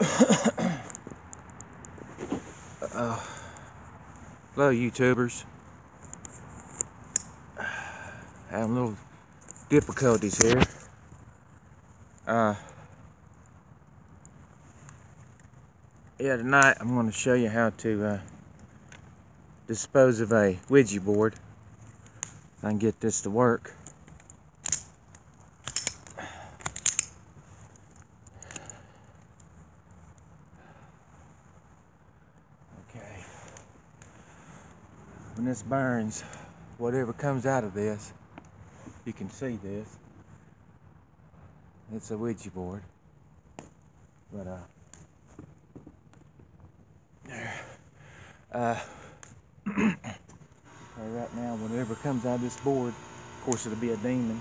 Hello YouTubers. Having little difficulties here. Yeah, tonight I'm going to show you how to dispose of a Ouija board. If I can get this to work. Okay. When this burns, whatever comes out of this, you can see this. It's a Ouija board. But right now, whatever comes out of this board, of course it'll be a demon.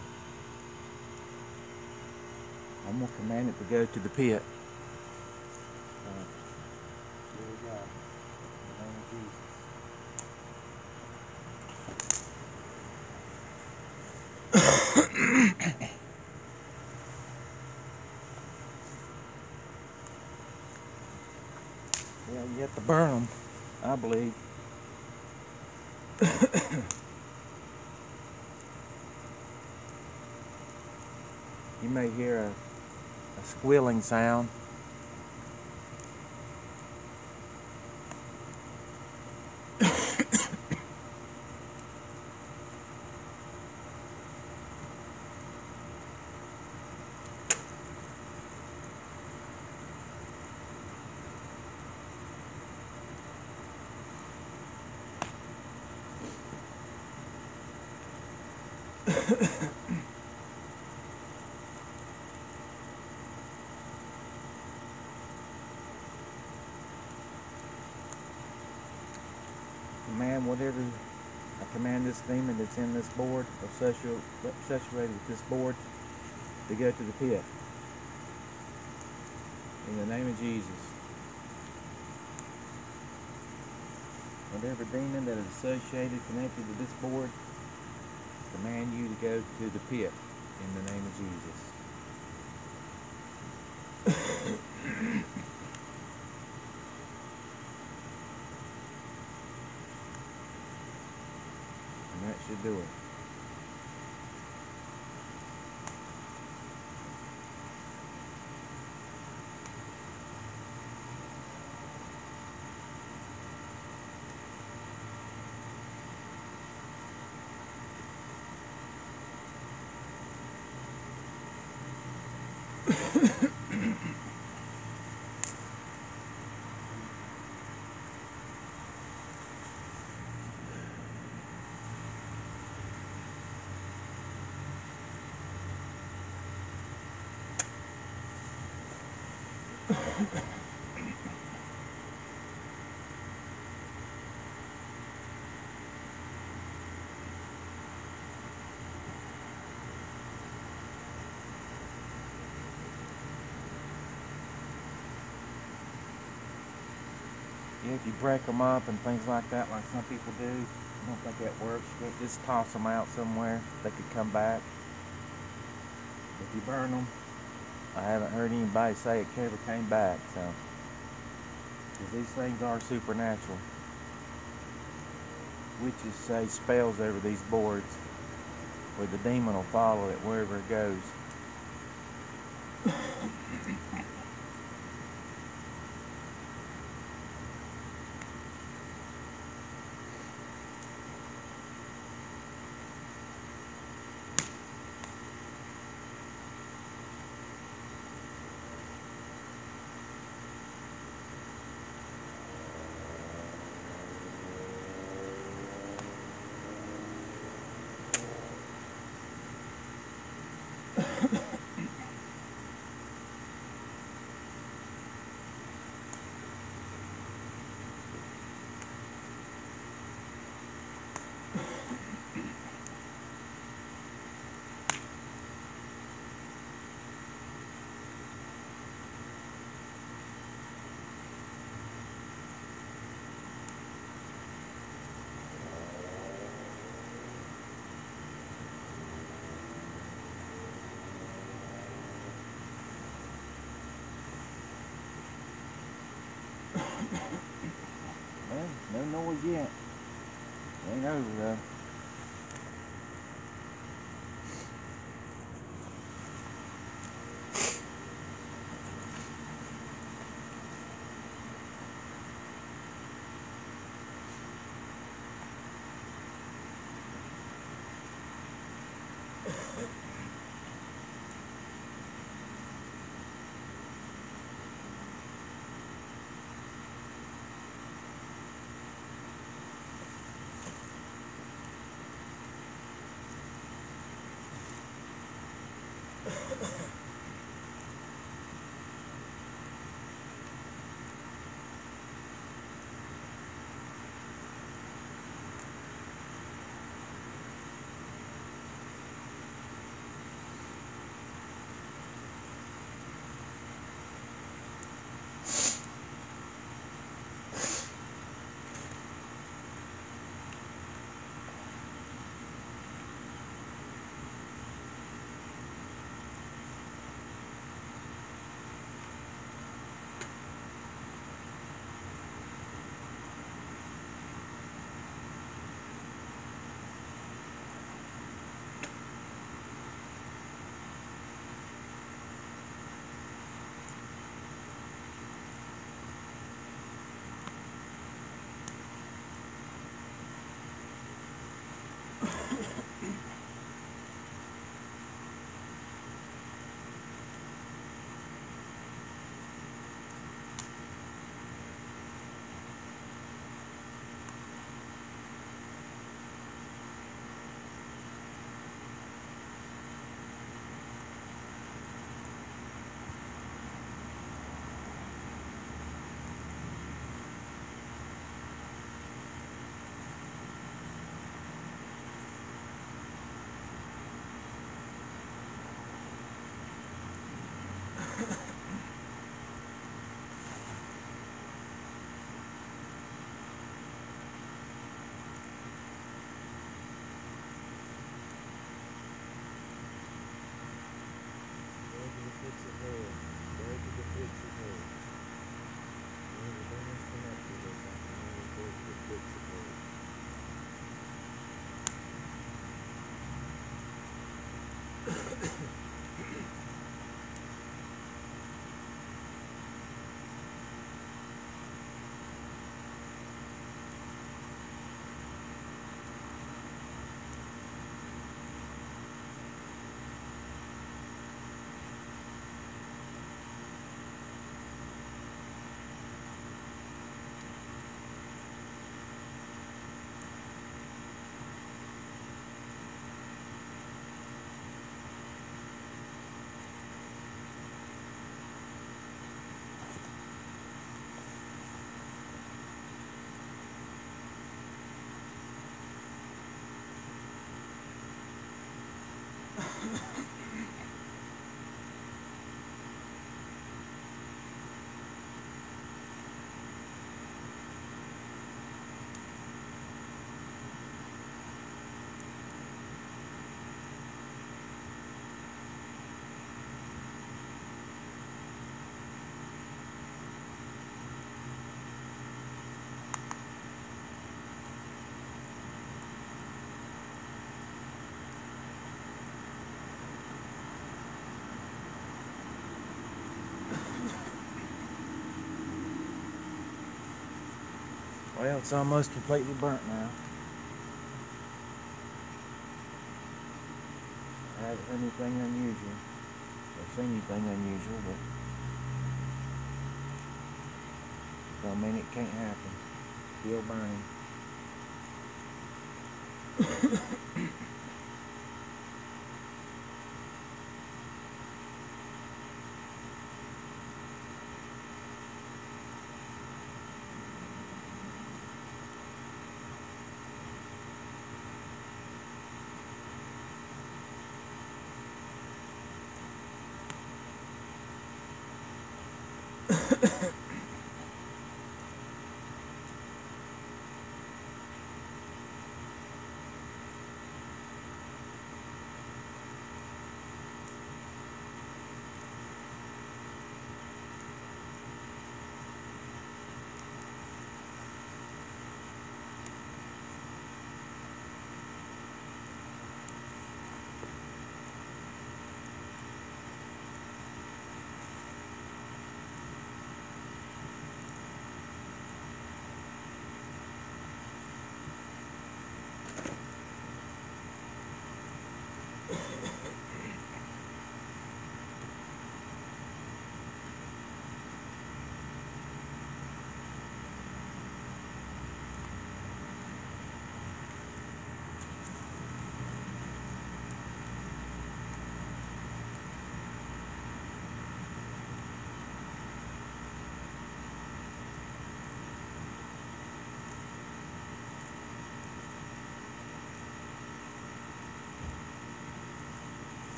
I'm gonna command it to go to the pit. Here we go. In the name of Jesus. Yeah, you have to burn them, I believe. You may hear a squealing sound. I command this demon that's in this board, associated with this board, to go to the pit. In the name of Jesus. Whatever demon that is associated, connected to this board, command you to go to the pit. In the name of Jesus. And that should do it. Yeah, if you break them up and things like that, like some people do, I don't think that works. You can't just toss them out somewhere. They could come back. If you burn them, I haven't heard anybody say it ever came back. So, because these things are supernatural. Witches say spells over these boards, where the demon will follow it wherever it goes. No noise yet. Ain't over though. Well, it's almost completely burnt now. I haven't heard anything unusual, or seen anything unusual, but don't mean it can't happen. Still burning.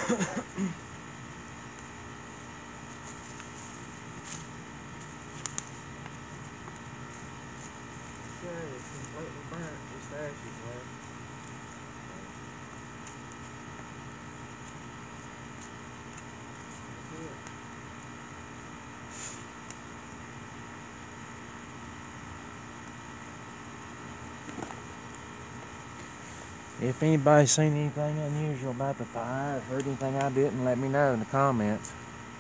It's completely burnt, just ashes left. That's it. If anybody's seen anything unusual about the fire, or heard anything I didn't, let me know in the comments.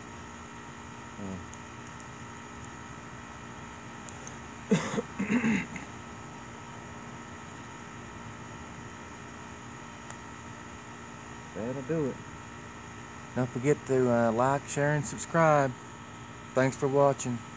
That'll do it. Don't forget to like, share, and subscribe. Thanks for watching.